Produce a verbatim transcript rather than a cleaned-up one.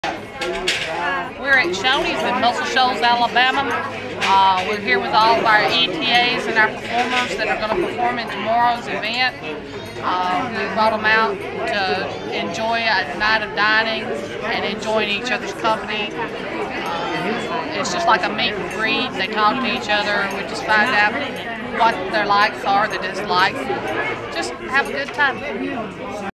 We're at Shonees in Muscle Shoals, Alabama. Uh, we're here with all of our E T As and our performers that are going to perform in tomorrow's event. Uh, we brought them out to enjoy a night of dining and enjoying each other's company. Uh, it's just like a meet and greet. They talk to each other and we just find out what their likes are, their dislikes. Just have a good time.